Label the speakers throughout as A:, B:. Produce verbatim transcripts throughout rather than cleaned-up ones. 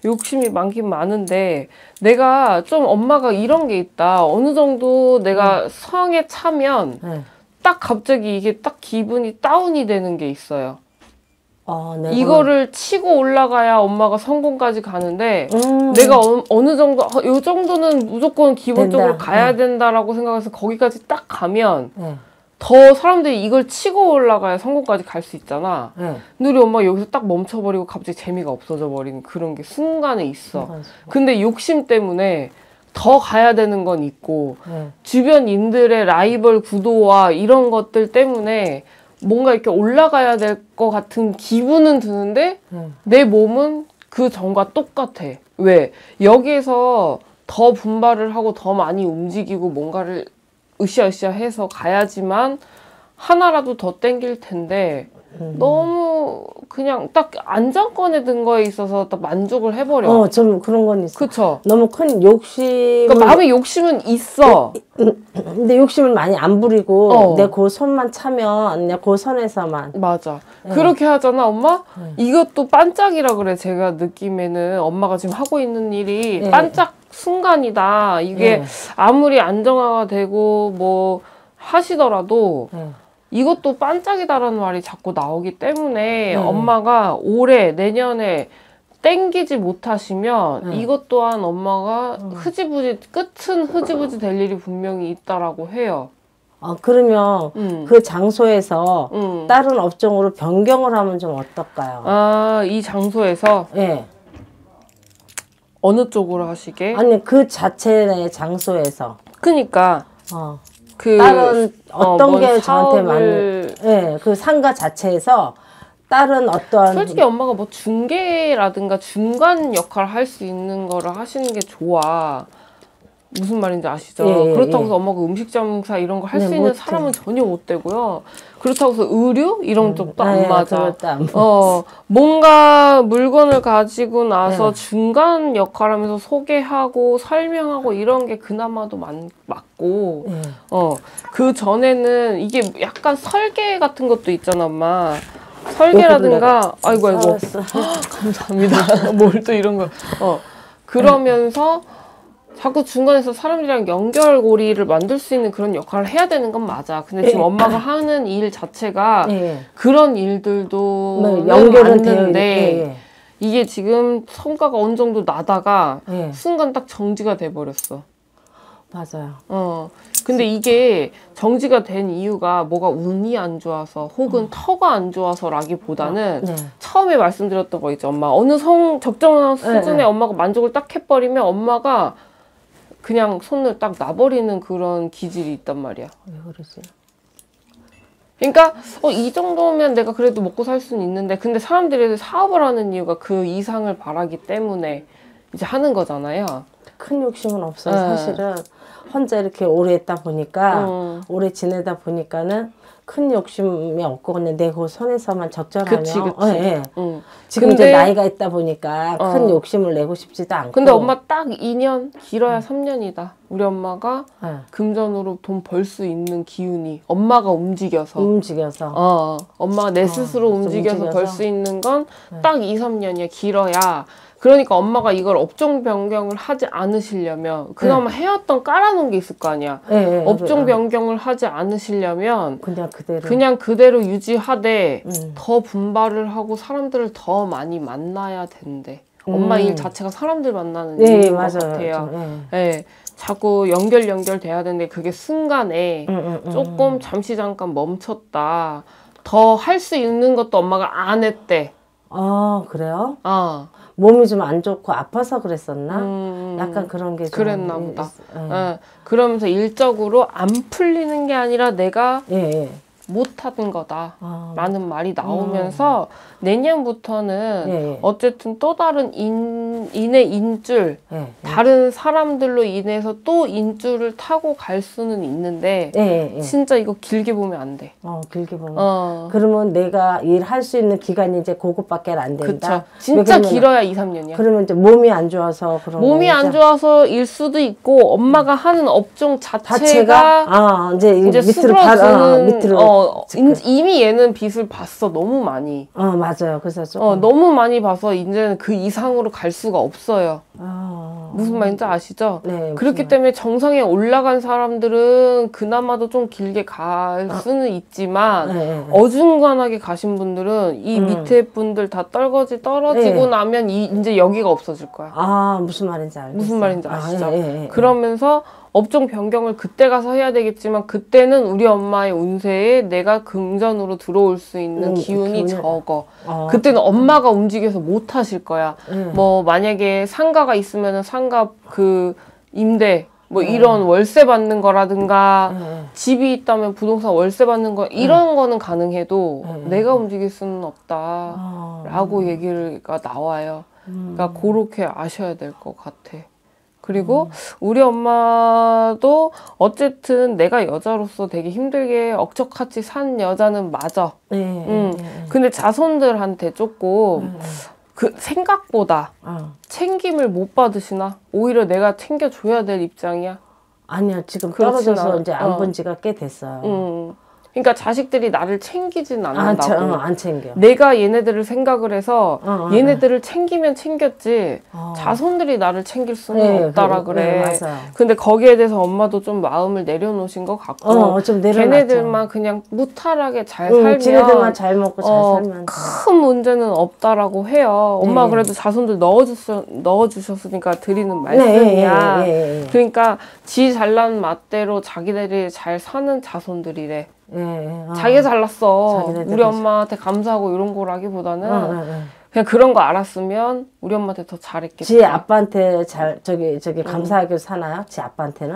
A: 욕심이 많긴 많은데 내가 좀 엄마가 이런 게 있다. 어느 정도 내가 음. 성에 차면 네. 딱 갑자기 이게 딱 기분이 다운이 되는 게 있어요. 아, 내가... 이거를 치고 올라가야 엄마가 성공까지 가는데 음. 내가 어, 어느 정도 이 정도는 무조건 기본적으로 된다. 가야 네. 된다라고 생각해서 거기까지 딱 가면 네. 더 사람들이 이걸 치고 올라가야 성공까지 갈 수 있잖아. 네. 근데 우리 엄마가 여기서 딱 멈춰버리고 갑자기 재미가 없어져 버리는 그런 게 순간에 있어. 맞아. 근데 욕심 때문에 더 가야 되는 건 있고 네. 주변인들의 라이벌 구도와 이런 것들 때문에 뭔가 이렇게 올라가야 될 것 같은 기분은 드는데 음. 내 몸은 그 전과 똑같아. 왜? 여기에서 더 분발을 하고 더 많이 움직이고 뭔가를 으쌰으쌰 해서 가야지만 하나라도 더 땡길 텐데 음. 너무 그냥 딱 안정권에 든 거에 있어서 딱 만족을 해버려.
B: 어, 좀 그런 건 있어.
A: 그쵸?
B: 너무 큰 욕심.
A: 그러니까 마음의 욕심은 있어.
B: 근데 욕심을 많이 안 부리고 어. 내 그 손만 차면 내 그 선에서만.
A: 맞아. 네. 그렇게 하잖아, 엄마? 네. 이것도 반짝이라 그래. 제가 느낌에는 엄마가 지금 하고 있는 일이 네. 반짝 순간이다. 이게 네. 아무리 안정화가 되고 뭐 하시더라도 네. 이것도 반짝이다라는 말이 자꾸 나오기 때문에 네. 엄마가 올해 내년에 땡기지 못하시면 네. 이것 또한 엄마가 음. 흐지부지 끝은 흐지부지 될 일이 분명히 있다라고 해요.
B: 아 그러면 음. 그 장소에서 음. 다른 업종으로 변경을 하면 좀 어떨까요?
A: 아, 이 장소에서?
B: 네.
A: 어느 쪽으로 하시게?
B: 아니 그 자체의 장소에서.
A: 그니까
B: 어. 그 다른 어떤 어, 게 사업을... 저한테 맞는 네, 그 상가 자체에서 다른 어떠한
A: 솔직히 엄마가 뭐 중개라든가 중간 역할을 할 수 있는 거를 하시는 게 좋아. 무슨 말인지 아시죠? 예, 그렇다고 해서 예. 엄마가 음식점사 이런 거 할 수 네, 있는 사람은 전혀 못 되고요. 그렇다고 해서 의류? 이런 음, 쪽도 안 아, 맞아. 안 어, 뭔가 물건을 가지고 나서 네. 중간 역할하면서 소개하고 설명하고 이런 게 그나마도 많, 맞고 네. 어, 그 전에는 이게 약간 설계 같은 것도 있잖아, 엄마. 설계라든가 아이고 아이고 감사합니다. 뭘 또 이런 거 어, 그러면서 자꾸 중간에서 사람들이랑 연결고리를 만들 수 있는 그런 역할을 해야 되는 건 맞아. 근데 지금 엄마가 하는 일 자체가 네. 그런 일들도 네, 연결은 되는데 네. 이게 지금 성과가 어느 정도 나다가 네. 순간 딱 정지가 돼버렸어.
B: 맞아요.
A: 어. 근데 이게 정지가 된 이유가 뭐가 운이 안 좋아서 혹은 어. 터가 안 좋아서라기보다는 네. 처음에 말씀드렸던 거 있죠. 엄마 어느 성 적정한 수준에 네. 엄마가 만족을 딱 해버리면 엄마가 그냥 손을 딱 놔버리는 그런 기질이 있단 말이야.
B: 왜 그러지?
A: 그러니까 어, 이 정도면 내가 그래도 먹고 살 수는 있는데 근데 사람들이 사업을 하는 이유가 그 이상을 바라기 때문에 이제 하는 거잖아요.
B: 큰 욕심은 없어요. 네. 사실은 혼자 이렇게 오래 있다 보니까 음. 오래 지내다 보니까는 큰 욕심이 없고 그냥 내 그 손에서만 적절하면
A: 그치, 그치.
B: 어, 예. 음. 지금 근데, 이제 나이가 있다 보니까 어. 큰 욕심을 내고 싶지도 않고
A: 근데 엄마 딱 이 년 길어야 음. 삼 년이다. 우리 엄마가 네. 금전으로 돈 벌 수 있는 기운이 엄마가 움직여서
B: 움직여서
A: 어, 엄마가 내 스스로 어, 움직여서 벌 수 있는 건 딱 네. 이, 삼 년이야. 길어야 그러니까 엄마가 이걸 업종 변경을 하지 않으시려면 그나마 네. 해왔던 깔아놓은 게 있을 거 아니야. 네, 네, 업종 그래. 변경을 하지 않으시려면
B: 그냥 그대로
A: 그냥 그대로 유지하되 음. 더 분발을 하고 사람들을 더 많이 만나야 된대. 음. 엄마 일 자체가 사람들 만나는 네, 일인 것 같아요. 네. 네. 자꾸 연결 연결 돼야 되는데 그게 순간에 음, 음, 음. 조금 잠시 잠깐 멈췄다. 더 할 수 있는 것도 엄마가 안 했대.
B: 아 그래요?
A: 어.
B: 몸이 좀 안 좋고 아파서 그랬었나? 음, 약간 그런 게 좀
A: 그랬나 보다. 예. 예. 그러면서 일적으로 안 풀리는 게 아니라 내가 예, 예. 못하는 거다 아. 라는 말이 나오면서 음. 내년부터는 예, 예. 어쨌든 또 다른 인, 인의 인줄 예, 예. 다른 사람들로 인해서 또 인줄을 타고 갈 수는 있는데 예, 예. 진짜 이거 길게 보면 안 돼.
B: 어, 길게 보면. 어. 그러면 내가 일할 수 있는 기간이 이제 그것밖에 안 된다.
A: 그쵸. 진짜 길어야 이, 삼 년이야.
B: 그러면 이제 몸이 안 좋아서 그런
A: 몸이
B: 거죠?
A: 안 좋아서일 수도 있고 엄마가 음. 하는 업종 자체가,
B: 자체가 아, 이제,
A: 이제
B: 밑으로 바, 아, 밑으로
A: 어, 어, 인, 이미 얘는 빚을 봤어. 너무 많이.
B: 어, 맞아요. 그래서 조금.
A: 어, 너무 많이 봐서 이제는 그 이상으로 갈 수가 없어요.
B: 아,
A: 무슨 말인지 아시죠?
B: 네.
A: 그렇기 때문에 정상에 올라간 사람들은 그나마도 좀 길게 갈 수는 있지만
B: 네, 네.
A: 어중간하게 가신 분들은 이
B: 음.
A: 밑에 분들 다 떨거지 떨어지고
B: 네.
A: 나면 이, 이제 여기가 없어질 거야.
B: 아, 무슨 말인지 알겠어요.
A: 무슨 말인지 아시죠?
B: 아, 예, 예, 예.
A: 그러면서 업종 변경을 그때 가서 해야 되겠지만 그때는 우리 엄마의 운세에 내가 금전으로 들어올 수 있는
B: 음,
A: 기운이
B: 기운이-
A: 적어.
B: 어.
A: 그때는 엄마가 움직여서 못 하실 거야.
B: 음.
A: 뭐 만약에 상가가 있으면은 상가 그 임대 뭐
B: 음.
A: 이런 월세 받는 거라든가
B: 음.
A: 집이 있다면 부동산 월세 받는 거 이런 거는 가능해도
B: 음.
A: 내가 움직일 수는
B: 어.
A: 없다라고 얘기가 나와요.
B: 음.
A: 그러니까 그렇게 아셔야 될 것 같아. 그리고 음. 우리 엄마도 어쨌든 내가 여자로서 되게 힘들게 억척같이 산 여자는 맞아.
B: 네,
A: 음.
B: 네, 네.
A: 근데 자손들한테 조금
B: 음.
A: 그 생각보다
B: 어.
A: 챙김을 못 받으시나? 오히려 내가 챙겨줘야 될 입장이야.
B: 아니요, 지금
A: 그렇진
B: 떨어져서
A: 않아.
B: 이제 안 본
A: 어.
B: 지가 꽤 됐어요.
A: 음. 그러니까 자식들이 나를 챙기진
B: 안,
A: 않는다고.
B: 채- 어, 안 챙겨.
A: 내가 얘네들을 생각을 해서
B: 어, 어,
A: 얘네들을 챙기면 챙겼지
B: 어.
A: 자손들이 나를 챙길 수는
B: 네,
A: 없다라
B: 그-
A: 그래.
B: 네, 맞아요.
A: 근데 거기에 대해서 엄마도 좀 마음을 내려놓으신 것 같고
B: 어, 좀 내려놨죠.
A: 걔네들만 그냥 무탈하게 잘
B: 응,
A: 살면
B: 지네들만 잘 먹고 잘
A: 어,
B: 살면 돼.
A: 큰 문제는 없다라고 해요. 엄마가
B: 네.
A: 그래도 자손들 넣어줬, 넣어주셨으니까 드리는
B: 네,
A: 말씀이야.
B: 예, 예, 예.
A: 그러니까 지 잘난 맛대로 자기들이 잘 사는 자손들이래.
B: 예, 예. 어.
A: 자기가 잘났어.
B: 자기네들이
A: 우리 엄마한테 감사하고 이런 거라기보다는
B: 어, 어, 어.
A: 그냥 그런 거 알았으면 우리 엄마한테 더 잘했겠지.
B: 지 아빠한테 잘 저기 저기 감사하게 사나요? 지 아빠한테는?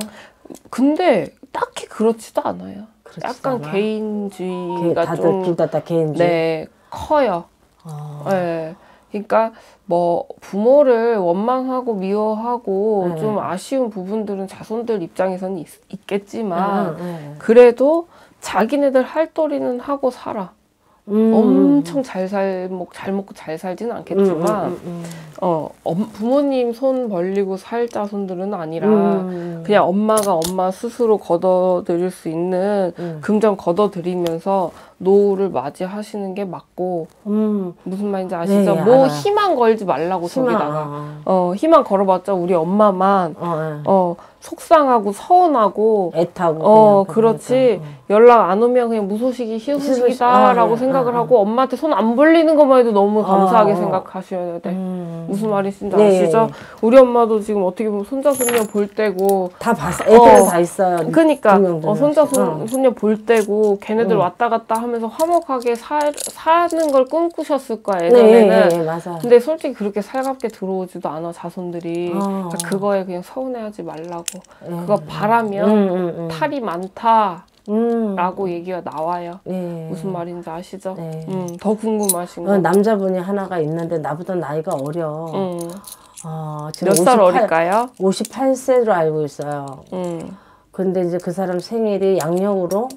A: 근데 딱히 그렇지도 않아요.
B: 그렇지도
A: 약간
B: 않아?
A: 개인주의가
B: 다들
A: 좀
B: 둘 다 다 개인주의.
A: 네, 커요.
B: 어.
A: 네. 그러니까 뭐 부모를 원망하고 미워하고
B: 네.
A: 좀 아쉬운 부분들은 자손들 입장에서는 있, 있겠지만
B: 응, 응,
A: 그래도 자기네들 할 도리는 하고 살아.
B: 응.
A: 엄청 잘 살, 먹, 잘 먹고 잘 살지는 않겠지만,
B: 음, 음, 음,
A: 어, 엄- 부모님 손 벌리고 살 자손들은 아니라,
B: 음.
A: 그냥 엄마가 엄마 스스로 걷어들일 수 있는
B: 음.
A: 금전 걷어들이면서 노후를 맞이하시는 게 맞고,
B: 음.
A: 무슨 말인지 아시죠?
B: 네,
A: 뭐
B: 알아요.
A: 희망 걸지 말라고
B: 희망,
A: 저기다가.
B: 어,
A: 어, 희망 걸어봤자 우리 엄마만,
B: 어, 어.
A: 어, 속상하고 서운하고,
B: 애타고.
A: 어,
B: 그냥
A: 그렇지.
B: 그러니까.
A: 연락 안 오면 그냥 무소식이 희소식이다라고
B: 아, 예,
A: 생각을
B: 아,
A: 하고 엄마한테 손 안 벌리는 것만 해도 너무 감사하게
B: 어, 어.
A: 생각하셔야 돼.
B: 음.
A: 무슨 말이신지
B: 네,
A: 아시죠?
B: 예, 예.
A: 우리 엄마도 지금 어떻게 보면 손자 손녀 볼 때고
B: 다 봤어. 애들은
A: 어,
B: 다 있어요.
A: 그러니까
B: 두 명, 두
A: 어, 손자
B: 명씩.
A: 손,
B: 응.
A: 손녀 볼 때고 걔네들
B: 응.
A: 왔다 갔다 하면서 화목하게 살, 사는 걸 꿈꾸셨을 거야
B: 네,
A: 예전에는.
B: 예, 예, 맞아.
A: 근데 솔직히 그렇게 살갑게 들어오지도 않아 자손들이.
B: 어.
A: 그러니까 그거에 그냥 서운해하지 말라고.
B: 예.
A: 그거 바라면
B: 음, 음, 음.
A: 탈이 많다라고
B: 음.
A: 얘기가 나와요.
B: 예.
A: 무슨 말인지 아시죠?
B: 네.
A: 음, 더 궁금하신 거.
B: 어, 남자분이 하나가 있는데 나보다 나이가 어려.
A: 음.
B: 어, 지금
A: 몇 살
B: 오십팔
A: 어릴까요?
B: 오십팔 세로 알고 있어요.
A: 음.
B: 근데 이제 그 사람 생일이 양력으로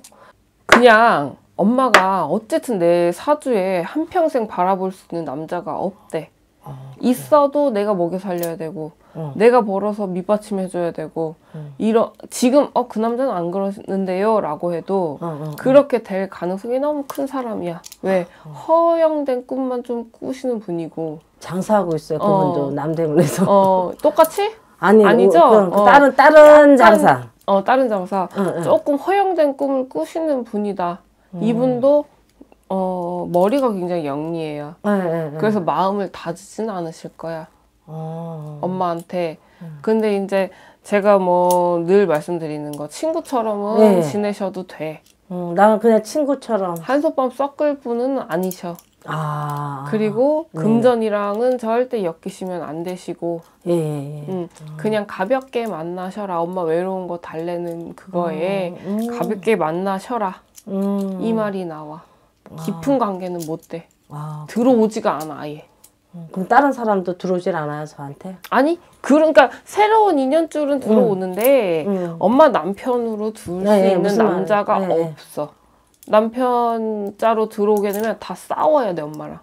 A: 그냥 엄마가 어쨌든 내 사주에 한평생 바라볼 수 있는 남자가 없대.
B: 어,
A: 있어도 내가 먹여 살려야 되고
B: 어.
A: 내가 벌어서 밑받침해줘야 되고
B: 음.
A: 이런 지금 어 그 남자는 안 그러는데요 라고 해도
B: 어, 어,
A: 그렇게 될 가능성이 너무 큰 사람이야. 왜? 허영된 꿈만 좀 꾸시는 분이고
B: 장사하고 있어요. 그분도
A: 어.
B: 남대문에서.
A: 어 똑같이?
B: 아니,
A: 아니죠?
B: 어, 그럼
A: 어.
B: 다른 다른 장사.
A: 어 다른 장사
B: 응, 응.
A: 조금 허영된 꿈을 꾸시는 분이다. 이분도 어 머리가 굉장히 영리해요.
B: 예, 예, 예.
A: 그래서 마음을 다지진 않으실 거야.
B: 어.
A: 엄마한테. 근데 이제 제가 뭐 늘 말씀드리는 거 친구처럼은
B: 네.
A: 지내셔도 돼.
B: 음, 나는 그냥 친구처럼.
A: 한솥밥 섞을 분은 아니셔.
B: 아.
A: 그리고
B: 네.
A: 금전이랑은 절대 엮이시면 안 되시고
B: 예, 예, 예.
A: 음, 그냥 가볍게 만나셔라. 엄마 외로운 거 달래는 그거에
B: 음.
A: 가볍게 만나셔라.
B: 음.
A: 이 말이 나와. 깊은 관계는 못 돼.
B: 아,
A: 들어오지가 않아 아예.
B: 그럼 다른 사람도 들어오질 않아요, 저한테?
A: 아니 그러니까 새로운 인연줄은 들어오는데
B: 음.
A: 엄마 남편으로 둘 수
B: 네, 네,
A: 있는
B: 무슨 말이에요?
A: 남자가
B: 네, 네.
A: 없어. 남편 자로 들어오게 되면 다 싸워야 돼 엄마랑.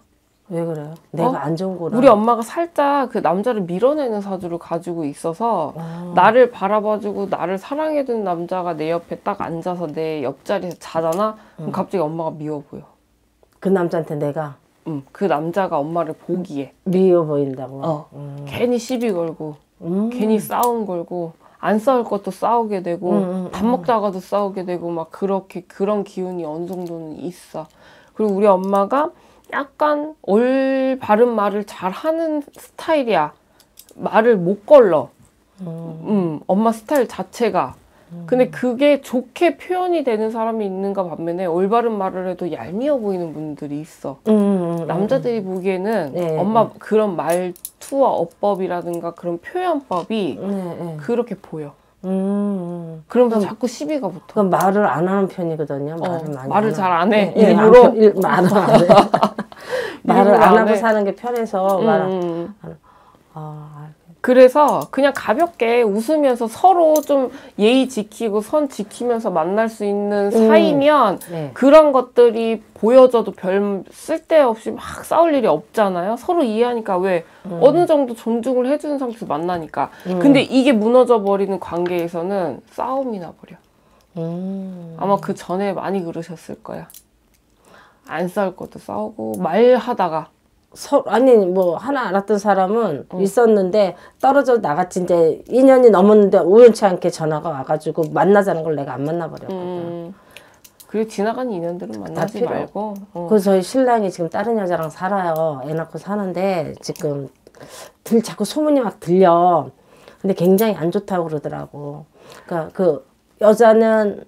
B: 왜 그래요? 내가
A: 어?
B: 안 좋은 거라.
A: 우리 엄마가 살짝 그 남자를 밀어내는 사주를 가지고 있어서
B: 아.
A: 나를 바라봐주고 나를 사랑해주는 남자가 내 옆에 딱 앉아서 내 옆자리에서 자잖아? 그럼
B: 음.
A: 갑자기 엄마가 미워 보여.
B: 그 남자한테 내가
A: 응, 그 남자가 엄마를 보기에
B: 미워 보인다고.
A: 어,
B: 음.
A: 괜히 시비 걸고
B: 음.
A: 괜히 싸움 걸고 안 싸울 것도 싸우게 되고
B: 음, 음,
A: 밥 먹다가도 싸우게 되고 막 그렇게 그런 기운이 어느 정도는 있어. 그리고 우리 엄마가 약간 올바른 말을 잘 하는 스타일이야. 말을 못 걸러.
B: 음.
A: 음, 엄마 스타일 자체가. 근데 그게 좋게 표현이 되는 사람이 있는가 반면에 올바른 말을 해도 얄미워 보이는 분들이 있어.
B: 음, 음, 음.
A: 남자들이 보기에는
B: 네,
A: 엄마
B: 네.
A: 그런 말투와 어법이라든가 그런 표현법이
B: 네, 네.
A: 그렇게 보여.
B: 음, 음.
A: 그러면서
B: 그럼-
A: 자꾸 시비가 붙어.
B: 그럼 말을 안 하는 편이거든요.
A: 어,
B: 말을 많이
A: 말을
B: 안
A: 잘
B: 하고.
A: 안 해.
B: 네, 네,
A: 일부러.
B: 안, 일, 말을 안 해. 말을
A: 일부러
B: 안
A: 안
B: 하고
A: 해.
B: 사는 게 편해서 말 안.
A: 음.
B: 아,
A: 그래서 그냥 가볍게 웃으면서 서로 좀 예의 지키고 선 지키면서 만날 수 있는
B: 음.
A: 사이면
B: 네.
A: 그런 것들이 보여져도 별 쓸데없이 막 싸울 일이 없잖아요. 서로 이해하니까 왜
B: 음.
A: 어느 정도 존중을 해주는 상태에서 만나니까.
B: 음.
A: 근데 이게 무너져 버리는 관계에서는 싸움이 나버려.
B: 음.
A: 아마 그 전에 많이 그러셨을 거야. 안 싸울 것도 싸우고 말하다가
B: 서, 아니 뭐 하나 알았던 사람은
A: 응.
B: 있었는데 떨어져 나갔지. 이제 이 년이 넘었는데 우연치 않게 전화가 와가지고 만나자는 걸 내가 안 만나버렸거든.
A: 음, 그리고 지나간 인연들은 만나지
B: 필요
A: 말고 어.
B: 그래서 저희 신랑이 지금 다른 여자랑 살아요. 애 낳고 사는데 지금 들 자꾸 소문이 막 들려. 근데 굉장히 안 좋다고 그러더라고. 그러니까 그 여자는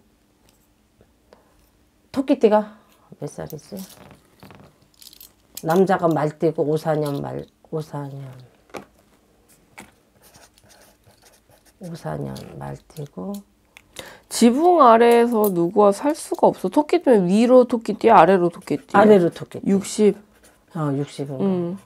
B: 토끼띠가 몇 살이지? 남자가 말띠고 오사년 말 오사년 오사년 말띠고
A: 지붕 아래에서 누구와 살 수가 없어. 토끼띠면 위로 토끼띠, 아래로 토끼띠.
B: 아래로 토끼.
A: 육십.
B: 어 육십인 거.
A: 음.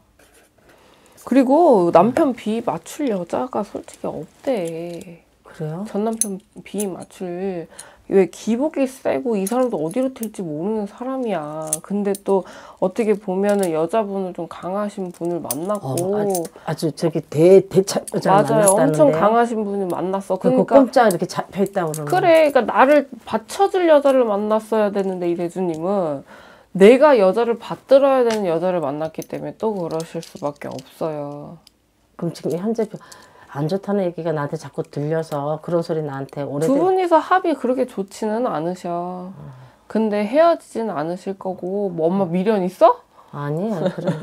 A: 그리고 남편 비 맞출 여자가 솔직히 없대.
B: 그래요?
A: 전 남편 비 맞출 왜 기복이 세고 이 사람도 어디로 튈지 모르는 사람이야. 근데 또 어떻게 보면은 여자분을 좀 강하신 분을 만났고
B: 어, 아주, 아주 저기 대 대차 여자를
A: 맞아요.
B: 만났다는데.
A: 엄청 강하신 분을 만났어.
B: 그러니까
A: 그러니까
B: 꼼짝 이렇게 잡혀 있다고 그러는.
A: 그래, 그러니까 나를 받쳐줄 여자를 만났어야 되는데 이래주님은 내가 여자를 받들어야 되는 여자를 만났기 때문에 또 그러실 수밖에 없어요.
B: 그럼 지금 현재 안 좋다는 얘기가 나한테 자꾸 들려서 그런 소리 나한테 오래된.
A: 두 분이서 합이 그렇게 좋지는 않으셔. 근데 헤어지진 않으실 거고 뭐 엄마 미련 있어?
B: 아니 안 그래.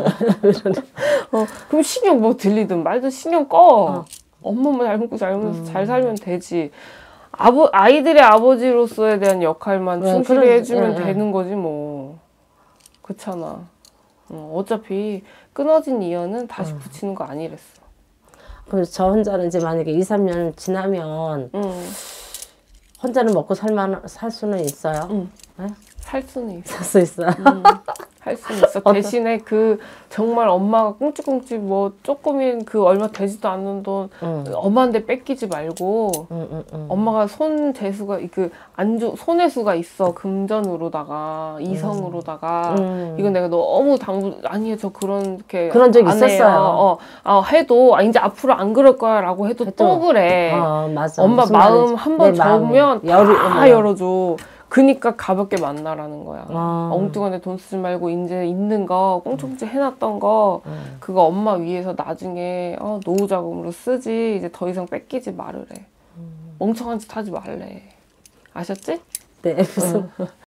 A: 어, 그럼 신경 뭐 들리든 말든 신경 꺼.
B: 어.
A: 엄마만 잘 먹고 잘 먹으면서 잘 살면 되지. 아버 아이들의 아버지로서에 대한 역할만
B: 네,
A: 충실히
B: 그러지.
A: 해주면
B: 네, 네.
A: 되는 거지 뭐. 그렇잖아. 어, 어차피 끊어진 인연은 다시 붙이는 거 아니랬어.
B: 그래서 저 혼자는 이제 만약에 이, 삼 년 지나면
A: 응.
B: 혼자는 먹고 살만 살 수는 있어요.
A: 응.
B: 네?
A: 살 수는 있어.
B: 살 수 있어요.
A: 음, 할 수는 있어. 대신에 그 정말 엄마가 꽁ጭ꽁ጭ 뭐 조금인 그 얼마 되지도 않는 돈
B: 응.
A: 엄마한테 뺏기지 말고
B: 응, 응, 응.
A: 엄마가 손 재수가 그 안주 손의 수가 있어. 금전으로다가 이성으로다가
B: 음.
A: 이건 내가 너무 당부 아니에요. 저 그렇게
B: 그런 적
A: 안
B: 있었어요.
A: 해요. 어, 어, 해도 아, 이제 앞으로 안 그럴 거야라고 해도,
B: 해도.
A: 또 그래.
B: 어, 맞아.
A: 엄마
B: 무슨
A: 마음
B: 말인지.
A: 한 번
B: 내 마음이
A: 접으면
B: 열이
A: 다
B: 오면.
A: 열어줘. 그니까 가볍게 만나라는 거야.
B: 아.
A: 엉뚱한데 돈 쓰지 말고 이제 있는 거 꽁충꽁충 해놨던 거
B: 음.
A: 그거 엄마 위해서 나중에 어, 노후 자금으로 쓰지 이제 더 이상 뺏기지 말으래. 멍청한 짓 하지 말래. 아셨지?
B: 네, 무슨